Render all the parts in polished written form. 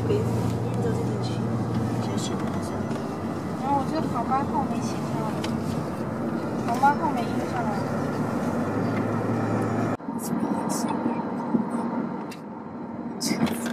边沿着这边去，先写在上面。 然后我这个航班号没写下来，航班号没印下来。 什么颜色？橙色。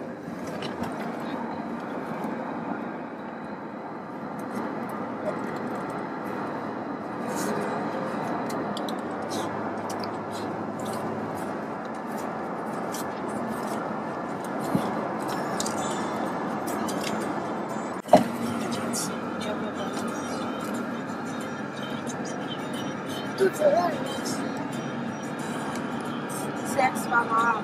肚子饿了， 是 X88。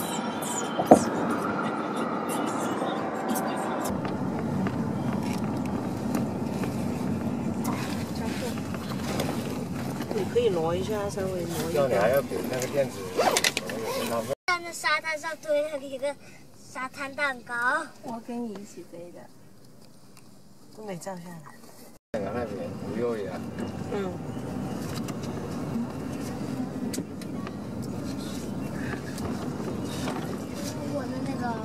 你可以挪一下，稍微挪一下。 要你还要给那个电子， 在那沙滩上堆了一个沙滩蛋糕。 我跟你一起飞的。 都没照下来。 香港那边不用呀。 嗯。 我的那个，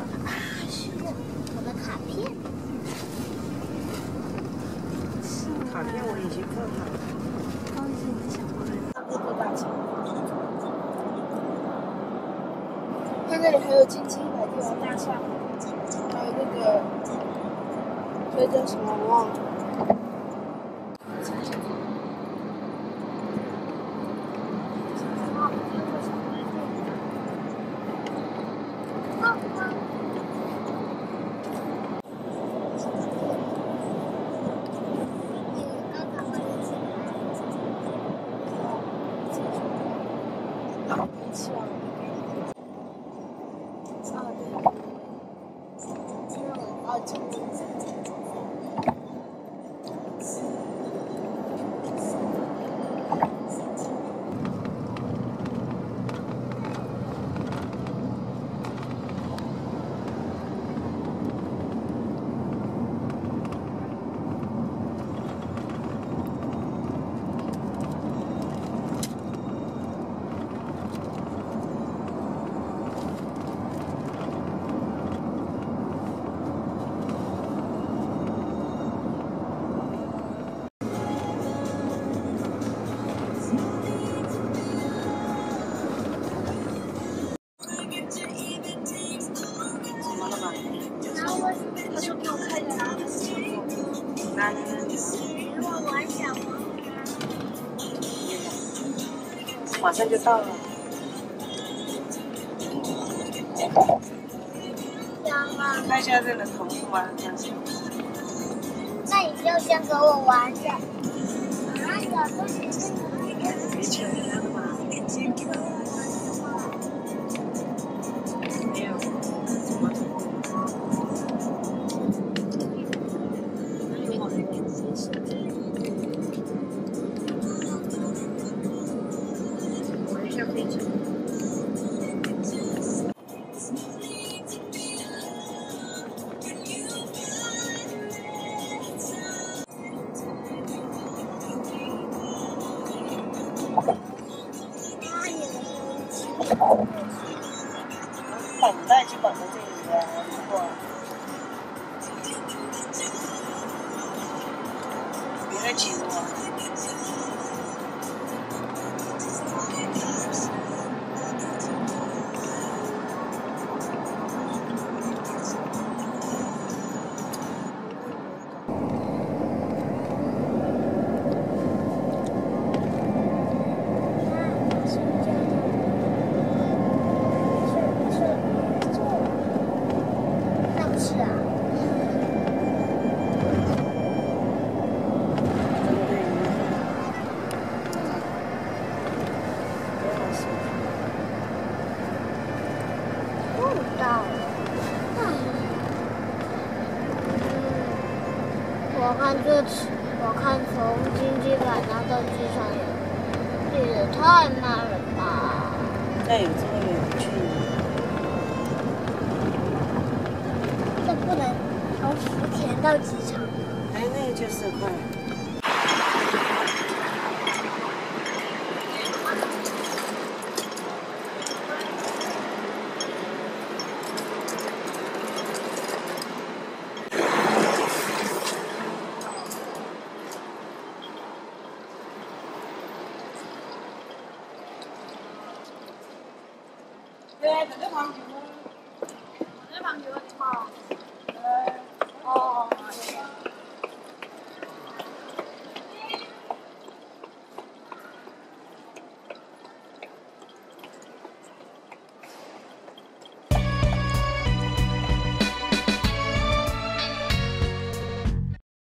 我的卡片。 卡片我已经看了。 高一是你的小朋友。那个大桥。它那里还有金鸡百帝王大厦，还有那个，这叫什么我忘了。他说给我看一下哪里是厕所。 来， 我玩小王。 马上就到了。看一下这个头发，这样子。 那你就先给我玩着。有东西是没钱了吗？没有，怎么？玩一下飞机。绑带就绑在这里呀，如果别太紧了。 我看从金鸡百纳到机场也太慢了吧？ 那有这么远距离？ 这不能从福田到机场。 哎，那个就是快。 对，这个旁边的，这旁边的地方。哦。